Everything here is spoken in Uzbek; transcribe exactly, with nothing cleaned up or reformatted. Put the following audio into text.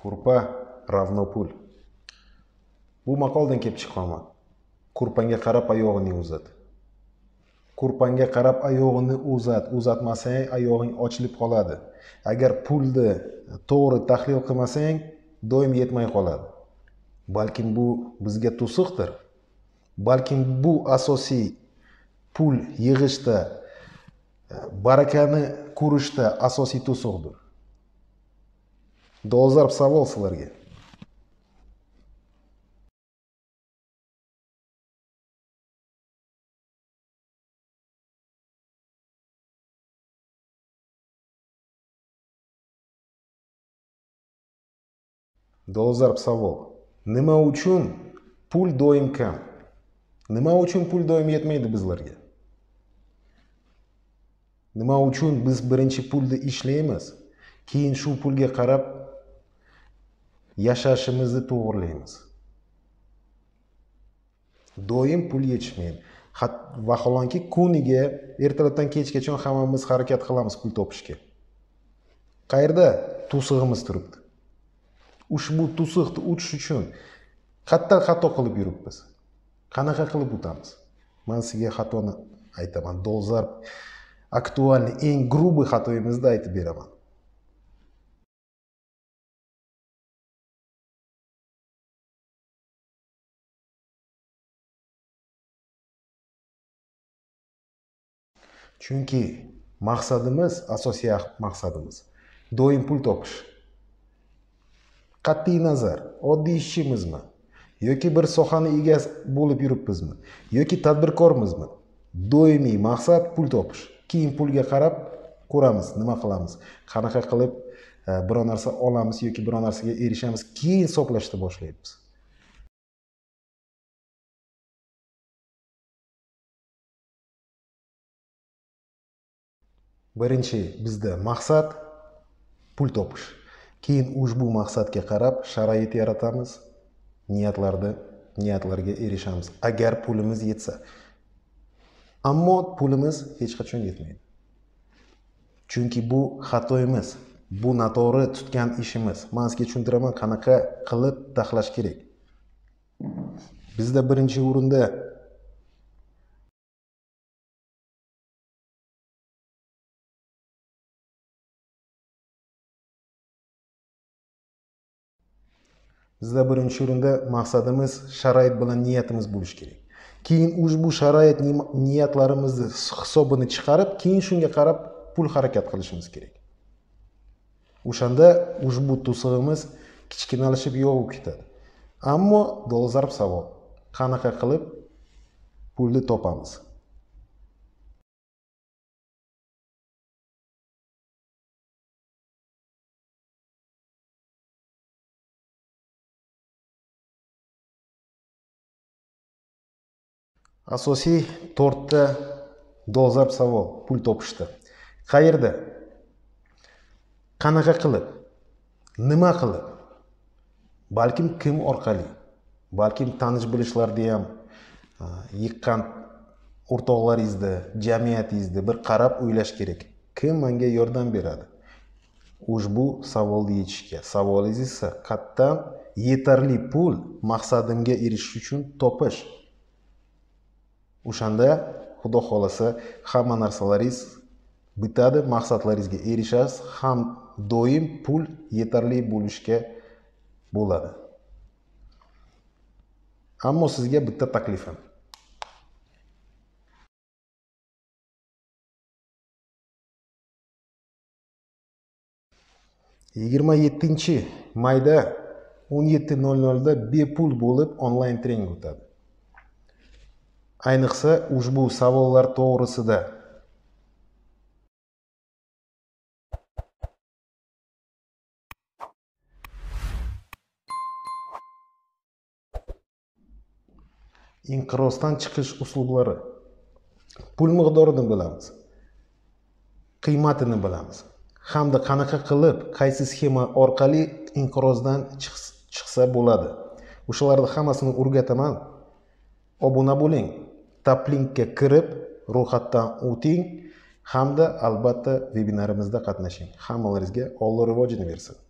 Kurpa ravno pul. Bu maqoldan kelib chiqqanman. Kurpanga qarab oyog'ini uzat. Kurpanga qarab oyog'ini uzat. Uzatmasang oyog'ing ochilib qoladi. Agar pulni to'g'ri tahlil qilmasang, doim yetmay qoladi. Balkim bu bizga to'siqdir. Balkim bu asosiy pul yig'ishda, barakani ko'rishda asosiy to'siqdir. Dolzarb savol sizlarga. Dolzarb savol. Nima uchun pul doim kam? Nima uchun pul doim yetmaydi bizlarga? Nima uchun biz birinchi pulni ishlaymiz, keyin shu pulga qarab yashashimizni to'g'rilaymiz? Doim pul yetishmaydi. Vaholanki kuniga ertalabdan kechgacha hammamiz harakat qilamiz pul topishga. Qayerda to'sig'imiz turibdi? Ushbu to'siqni o'tish uchun qattiq xato qilib yuribmiz. Qanaqa qilib o'tamiz? Men sizga xatoni aytaman. Dolzarb, aktualni, eng grubi xatoyimizni aytib beraman. Chunki maqsadimiz, asosiy maqsadimiz doim pul topish. Qat'iy nazar, oddiy ishchimizmi yoki bir sohani egasi bo'lib yuribmizmi yoki tadbirkormizmi, doimiy maqsad pul topish. Keyin pulga qarab ko'ramiz, nima qilamiz, qanaqa qilib biror narsa olamiz yoki biror narsaga erishamiz, keyin hisoblashni boshlaymiz. Birinchi bizda maqsad pul topish. Keyin ushbu maqsadga qarab sharoit yaratamiz, niyatlarda, niyatlarga erishamiz. Agar pulimiz yetsa. Ammo pulimiz hech qachon yetmaydi. Chunki bu xatoyimiz, bu noto'g'ri tutgan ishimiz. Men sizga tushuntiraman, qanaqa qilib taxlash kerak. Bizda birinchi o'rinda Bizda birinchi o'rinda maqsadimiz, sharoit bilan niyatimiz bo'lishi kerak. Keyin ushbu sharoit niyatlarimizni hisobini chiqarib, keyin shunga qarab pul harakat qilishimiz kerak. O'shanda ushbu to'sig'imiz kichkinalashib yo'g'ib ketadi. Ammo dolzarb savol. Qanaqa qilib pulni topamiz? Asosiy to'rtta dolzarb savol pul topishda. Qayerda? Qanaqa qilib? Nima qilib? Balkim kim orqali? Balkim tanish bilishlarda ham yiqqan o'rtoqlaringizda, jamiyatingizda bir qarab o'ylash kerak. Kim menga yordam beradi? Ushbu savolni yechishga. Savolingiz esa qattan yetarli pul maqsadimga erishish uchun topish. O'shanda Xudo xolasa hamma narsalaringiz bitadi, maqsadlaringizga erishasiz, ham doim pul yetarli bo'lishga bo'ladi. Ammo sizga bitta taklifim. yigirma yettinchi mayda o'n yetti nol nol da bepul bo'lib onlayn trening o'tadi. Ayniqsa ushbu savollar to'g'risida inqirozdan chiqish uslublari, pul miqdorini bilamiz, qiymatini bilamiz, hamda qanaqa qilib, qaysi sxema orqali inqirozdan chiqsa bo'ladi. O'shalarni hammasini o'rgataman. Obuna bo'ling, tab linkka kirib, ro'yxatdan o'ting hamda albatta webinarimizda qatnashing. Hammalaringizga Alloh rivojini bersin.